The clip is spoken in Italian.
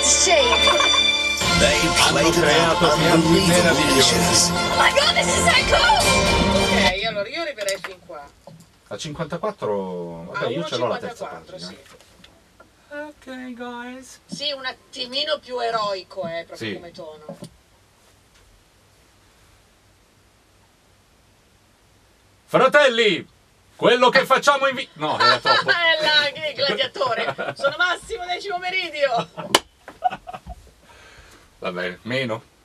shape. Hanno creato piatti meravigliosi. Oh my god, this is so cool! Ok, allora io arriverei fin qua. A 54, vabbè, io ce l'ho la terza 1,54, pagina. sì. Ok, guys. Sì, un attimino più eroico, proprio Sì. come tono. Fratelli, quello che facciamo in no, era troppo. È là, che gladiatore! Sono Massimo Decimo Meridio! Vabbè, meno.